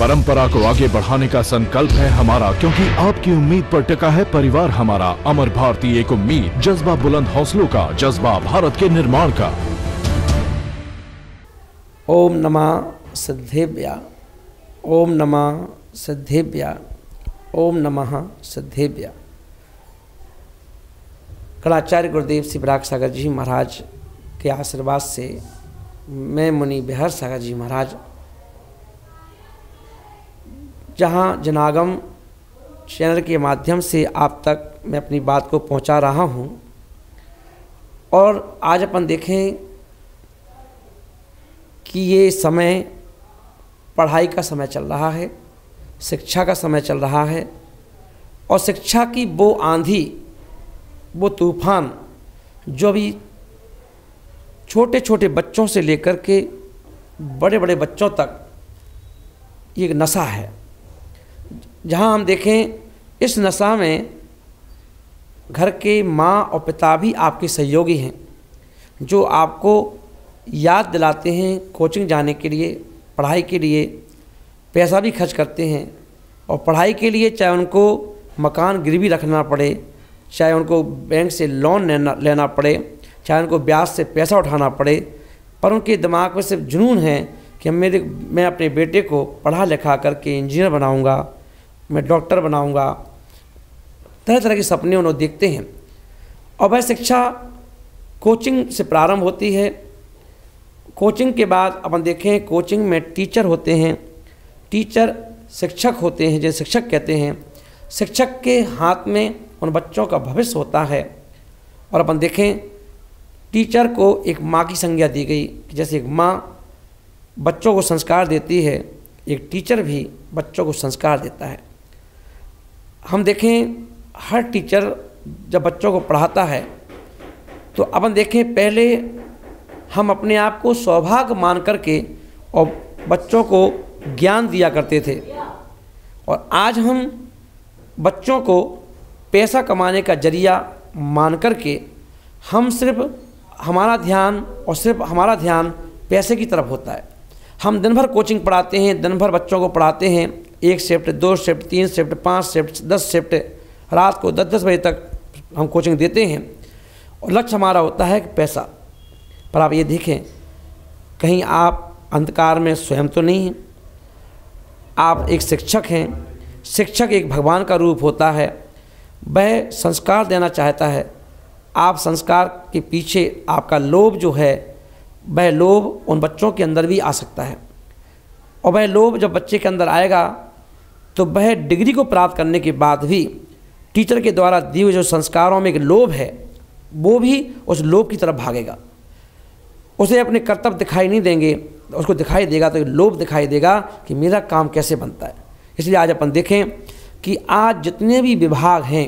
परंपरा को आगे बढ़ाने का संकल्प है हमारा, क्योंकि आपकी उम्मीद पर टिका है परिवार हमारा। अमर भारती एक उम्मीद, जज्बा बुलंद हौसलों का, जज्बा भारत के निर्माण का। ओम नमः सिद्धेभ्य, ओम नमः सिद्धेभ्य, ओम नमः सिद्धेभ्य। गणाचार्य गुरुदेव श्री विराग सागर जी महाराज के आशीर्वाद से मैं मुनि बिहार सागर जी महाराज जहाँ जनागम चैनल के माध्यम से आप तक मैं अपनी बात को पहुँचा रहा हूँ। और आज अपन देखें कि ये समय पढ़ाई का समय चल रहा है, शिक्षा का समय चल रहा है, और शिक्षा की वो आंधी, वो तूफान जो भी छोटे छोटे बच्चों से लेकर के बड़े बड़े बच्चों तक ये एक नशा है। जहाँ हम देखें इस नशा में घर के माँ और पिता भी आपके सहयोगी हैं, जो आपको याद दिलाते हैं कोचिंग जाने के लिए, पढ़ाई के लिए पैसा भी खर्च करते हैं। और पढ़ाई के लिए चाहे उनको मकान गिरवी रखना पड़े, चाहे उनको बैंक से लोन लेना पड़े, चाहे उनको ब्याज से पैसा उठाना पड़े, पर उनके दिमाग में सिर्फ जुनून है कि मैं अपने बेटे को पढ़ा लिखा करके इंजीनियर बनाऊंगा, मैं डॉक्टर बनाऊंगा। तरह तरह के सपने उन्होंने देखते हैं। और वह शिक्षा कोचिंग से प्रारंभ होती है। कोचिंग के बाद अपन देखें कोचिंग में टीचर होते हैं, टीचर शिक्षक होते हैं जिन्हें शिक्षक कहते हैं। शिक्षक के हाथ में उन बच्चों का भविष्य होता है। और अपन देखें टीचर को एक माँ की संज्ञा दी गई कि जैसे एक माँ बच्चों को संस्कार देती है, एक टीचर भी बच्चों को संस्कार देता है। हम देखें हर टीचर जब बच्चों को पढ़ाता है तो अपन देखें पहले हम अपने आप को सौभाग्य मान करके और बच्चों को ज्ञान दिया करते थे, और आज हम बच्चों को पैसा कमाने का जरिया मान करके हम सिर्फ हमारा ध्यान पैसे की तरफ होता है। हम दिन भर कोचिंग पढ़ाते हैं, दिन भर बच्चों को पढ़ाते हैं, 1 shift 2 shift 3 shift 5 shift 10 shift, रात को 10-10 बजे तक हम कोचिंग देते हैं, और लक्ष्य हमारा होता है कि पैसा। पर आप ये देखें कहीं आप अंधकार में स्वयं तो नहीं हैं। आप एक शिक्षक हैं। शिक्षक एक भगवान का रूप होता है, वह संस्कार देना चाहता है। आप संस्कार के पीछे आपका लोभ जो है, वह लोभ उन बच्चों के अंदर भी आ सकता है, और वह लोभ जब बच्चे के अंदर आएगा तो वह डिग्री को प्राप्त करने के बाद भी टीचर के द्वारा दिए हुए जो संस्कारों में एक लोभ है, वो भी उस लोभ की तरफ भागेगा। उसे अपने कर्तव्य दिखाई नहीं देंगे, उसको दिखाई देगा तो लोभ दिखाई देगा कि मेरा काम कैसे बनता है। इसलिए आज अपन देखें कि आज जितने भी विभाग हैं,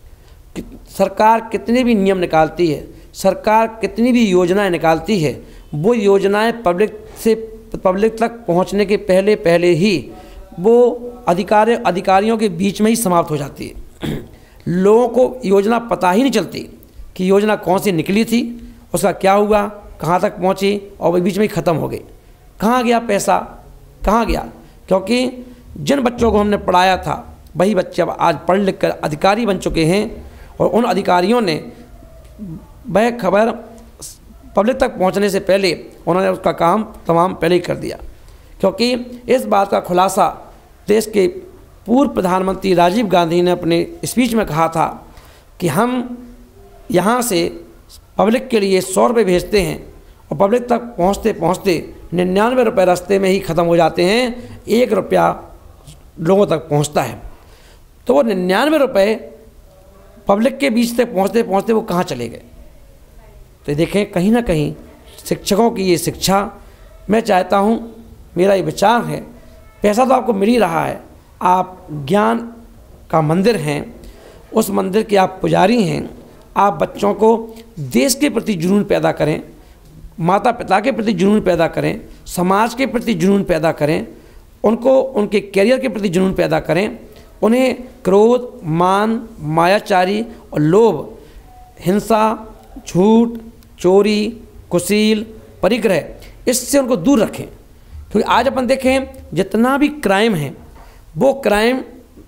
सरकार कितने भी नियम निकालती है, सरकार कितनी भी योजनाएं निकालती है, वो योजनाएं पब्लिक तक पहुंचने के पहले ही वो अधिकारियों के बीच में ही समाप्त हो जाती है। लोगों को योजना पता ही नहीं चलती कि योजना कौन सी निकली थी, उसका क्या हुआ, कहाँ तक पहुँची, और वो बीच में ही ख़त्म हो गई। कहाँ गया पैसा, कहाँ गया? क्योंकि जिन बच्चों को हमने पढ़ाया था वही बच्चे अब आज पढ़ लिख कर अधिकारी बन चुके हैं, और उन अधिकारियों ने वह खबर पब्लिक तक पहुंचने से पहले उन्होंने उसका काम तमाम पहले ही कर दिया। क्योंकि इस बात का खुलासा देश के पूर्व प्रधानमंत्री राजीव गांधी ने अपने स्पीच में कहा था कि हम यहाँ से पब्लिक के लिए 100 रुपये भेजते हैं, और पब्लिक तक पहुँचते पहुँचते 99 रुपये रास्ते में ही ख़त्म हो जाते हैं, 1 रुपया लोगों तक पहुँचता है। तो वो 99 रुपये पब्लिक के बीच तक पहुँचते पहुँचते वो कहाँ चले गए? तो देखें कहीं ना कहीं शिक्षकों की ये शिक्षा, मैं चाहता हूँ, मेरा ये विचार है, पैसा तो आपको मिल ही रहा है, आप ज्ञान का मंदिर हैं, उस मंदिर के आप पुजारी हैं। आप बच्चों को देश के प्रति जुनून पैदा करें, माता पिता के प्रति जुनून पैदा करें, समाज के प्रति जुनून पैदा करें, उनको उनके कैरियर के प्रति जुनून पैदा करें। उन्हें क्रोध, मान, मायाचारी और लोभ, हिंसा, झूठ, चोरी, कुशील, परिग्रह, इससे उनको दूर रखें। क्योंकि आज अपन देखें जितना भी क्राइम है वो क्राइम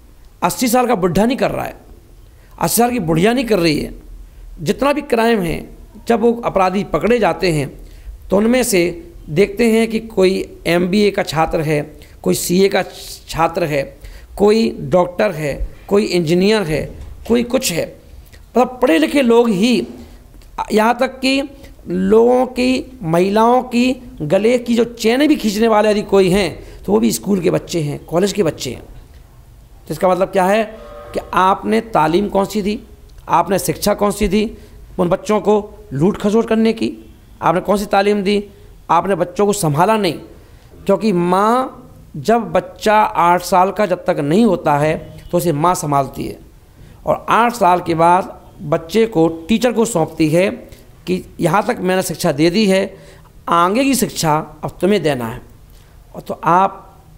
80 साल का बुढ़ा नहीं कर रहा है, 80 साल की बुढ़िया नहीं कर रही है। जितना भी क्राइम है जब वो अपराधी पकड़े जाते हैं तो उनमें से देखते हैं कि कोई MBA का छात्र है, कोई CA का छात्र है, कोई डॉक्टर है, कोई इंजीनियर है, कोई कुछ है। मतलब पढ़े लिखे लोग ही, यहाँ तक कि लोगों की, महिलाओं की गले की जो चेनें भी खींचने वाले यदि कोई हैं तो वो भी स्कूल के बच्चे हैं, कॉलेज के बच्चे हैं। तो इसका मतलब क्या है कि आपने तालीम कौन सी दी, आपने शिक्षा कौन सी दी उन बच्चों को लूट खसोट करने की? आपने कौन सी तालीम दी? आपने बच्चों को संभाला नहीं। क्योंकि माँ, जब बच्चा 8 साल का जब तक नहीं होता है तो उसे माँ संभालती है, और 8 साल के बाद बच्चे को टीचर को सौंपती है कि यहाँ तक मैंने शिक्षा दे दी है, आगे की शिक्षा अब तुम्हें देना है। और तो आप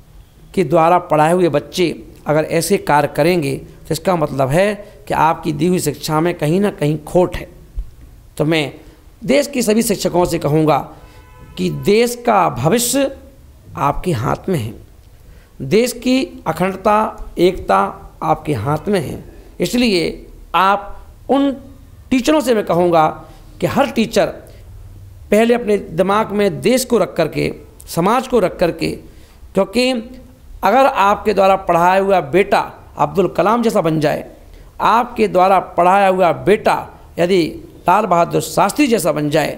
के द्वारा पढ़ाए हुए बच्चे अगर ऐसे कार्य करेंगे तो इसका मतलब है कि आपकी दी हुई शिक्षा में कहीं ना कहीं खोट है। तो मैं देश के सभी शिक्षकों से कहूँगा कि देश का भविष्य आपके हाथ में है, देश की अखंडता, एकता आपके हाथ में है। इसलिए आप उन टीचरों से मैं कहूँगा कि हर टीचर पहले अपने दिमाग में देश को रख करके, समाज को रख करके, क्योंकि अगर आपके द्वारा पढ़ाया हुआ बेटा अब्दुल कलाम जैसा बन जाए, आपके द्वारा पढ़ाया हुआ बेटा यदि लाल बहादुर शास्त्री जैसा बन जाए,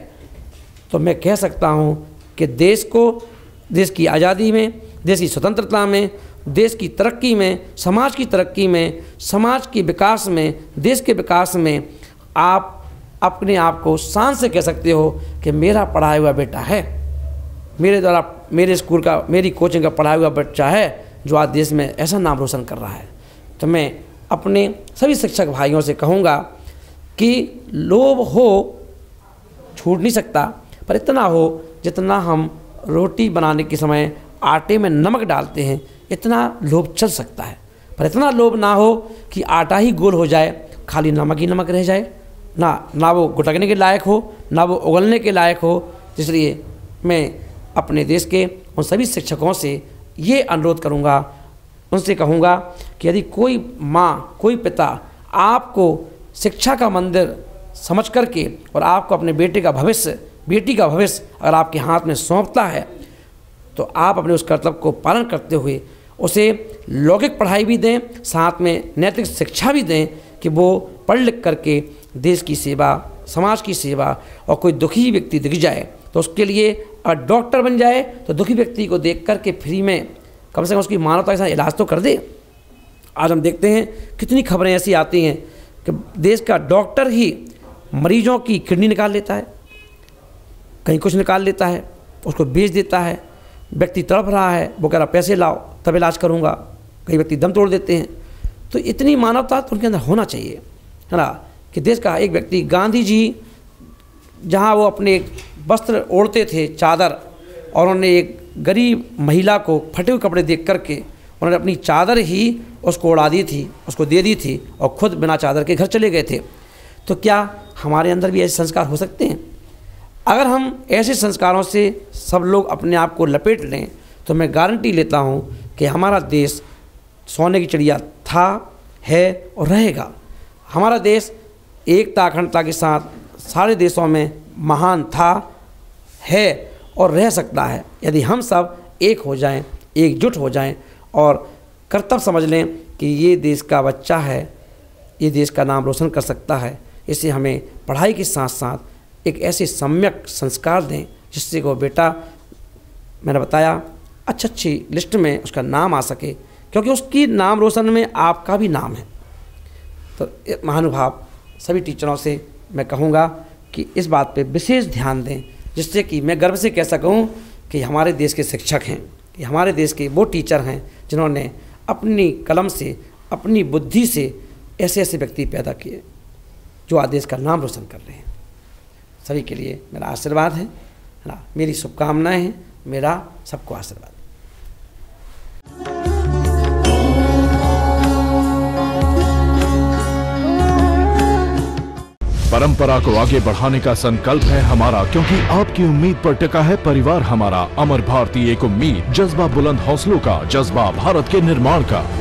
तो मैं कह सकता हूँ कि देश को, देश की आज़ादी में, देश की स्वतंत्रता में, देश की तरक्की में, समाज की तरक्की में, समाज के विकास में, देश के विकास में आप अपने आप को शान से कह सकते हो कि मेरा पढ़ाया हुआ बेटा है, मेरे द्वारा, मेरे स्कूल का, मेरी कोचिंग का पढ़ाया हुआ बच्चा है जो आज देश में ऐसा नाम रोशन कर रहा है। तो मैं अपने सभी शिक्षक भाइयों से कहूँगा कि लोभ हो छूट नहीं सकता, पर इतना हो जितना हम रोटी बनाने के समय आटे में नमक डालते हैं, इतना लोभ चल सकता है। पर इतना लोभ ना हो कि आटा ही गोल हो जाए, खाली नमक ही नमक रह जाए, ना वो गुटकने के लायक हो, ना वो उगलने के लायक हो। इसलिए मैं अपने देश के उन सभी शिक्षकों से ये अनुरोध करूँगा, उनसे कहूँगा कि यदि कोई माँ, कोई पिता आपको शिक्षा का मंदिर समझ करके और आपको अपने बेटे का भविष्य, बेटी का भविष्य अगर आपके हाथ में सौंपता है, तो आप अपने उस कर्तव्य को पालन करते हुए उसे लौकिक पढ़ाई भी दें, साथ में नैतिक शिक्षा भी दें कि वो पढ़ लिख करके देश की सेवा, समाज की सेवा, और कोई दुखी व्यक्ति दिख जाए तो उसके लिए अगर डॉक्टर बन जाए तो दुखी व्यक्ति को देख करके फ्री में कम से कम उसकी मानवता के साथ इलाज तो कर दे। आज हम देखते हैं कितनी खबरें ऐसी आती हैं कि देश का डॉक्टर ही मरीजों की किडनी निकाल लेता है, कहीं कुछ निकाल लेता है, उसको बेच देता है। व्यक्ति तड़प रहा है, वो कह रहा पैसे लाओ तब इलाज करूँगा, कई व्यक्ति दम तोड़ देते हैं। तो इतनी मानवता तो उनके अंदर होना चाहिए, है ना, कि देश का एक व्यक्ति, गांधी जी जहाँ वो अपने वस्त्र ओढ़ते थे, चादर, और उन्होंने एक गरीब महिला को फटे हुए कपड़े देख करके उन्होंने अपनी चादर ही उसको उड़ा दी थी, उसको दे दी थी, और खुद बिना चादर के घर चले गए थे। तो क्या हमारे अंदर भी ऐसे संस्कार हो सकते हैं? अगर हम ऐसे संस्कारों से सब लोग अपने आप को लपेट लें तो मैं गारंटी लेता हूँ कि हमारा देश सोने की चिड़िया था, है और रहेगा। हमारा देश एकता, अखंडता के साथ सारे देशों में महान था, है और रह सकता है यदि हम सब एक हो जाएं, एकजुट हो जाएं और कर्तव्य समझ लें कि ये देश का बच्चा है, ये देश का नाम रोशन कर सकता है। इससे हमें पढ़ाई के साथ साथ एक ऐसे सम्यक संस्कार दें जिससे वो बेटा, मैंने बताया, अच्छी लिस्ट में उसका नाम आ सके, क्योंकि उसकी नाम रोशन में आपका भी नाम है। तो महानुभाव सभी टीचरों से मैं कहूँगा कि इस बात पे विशेष ध्यान दें, जिससे कि मैं गर्व से कह सकूँ कि हमारे देश के शिक्षक हैं, कि हमारे देश के वो टीचर हैं जिन्होंने अपनी कलम से, अपनी बुद्धि से ऐसे ऐसे व्यक्ति पैदा किए जो आज देश का नाम रोशन कर रहे हैं। सभी के लिए मेरा आशीर्वाद है ना, मेरी शुभकामनाएं हैं, मेरा सबको आशीर्वाद। परंपरा को आगे बढ़ाने का संकल्प है हमारा, क्योंकि आपकी उम्मीद पर टिका है परिवार हमारा। अमर भारती एक उम्मीद, जज्बा बुलंद हौसलों का, जज्बा भारत के निर्माण का।